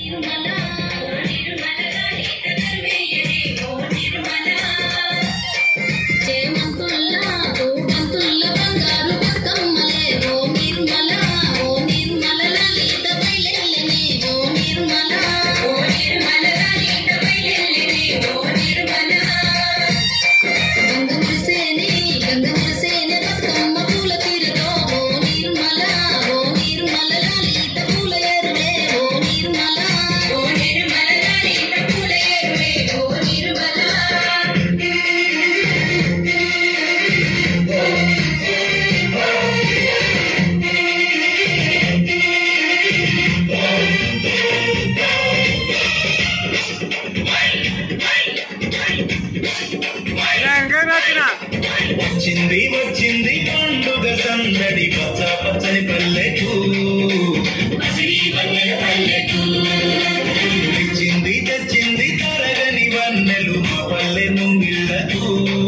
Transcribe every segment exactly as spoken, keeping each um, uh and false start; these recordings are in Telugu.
వచ్చింది వచ్చింది పండుగ సందడి పచ్చ పచ్చని పల్లెకు తెచ్చింది తెచ్చింది తరగని వన్నెలు మా పల్లె ముంగిళ్ళకు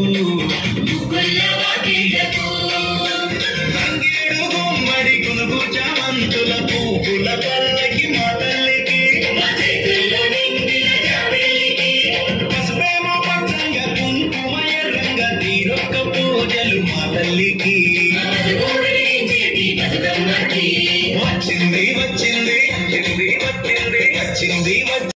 తంగేడు గుమ్మడి గునుగు చామంతుల పూల పల్లకి మా తల్లికి పసుపేమో పచ్చంగా కుంకుమ ఎర్రంగా తీరొక్క పూజలు మా తల్లికి వచ్చింది వచ్చింది వచ్చింది వచ్చింది వచ్చింది